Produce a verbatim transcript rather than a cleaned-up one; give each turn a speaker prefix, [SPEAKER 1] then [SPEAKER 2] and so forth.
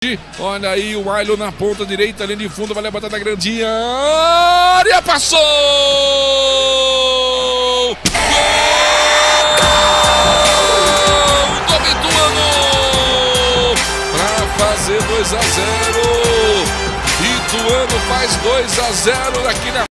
[SPEAKER 1] Olha aí o Ailon na ponta direita, linha de fundo, vai levantar da grandinha área, passou! Gol do Ituano! Para fazer dois a zero. Ituano faz dois a zero aqui na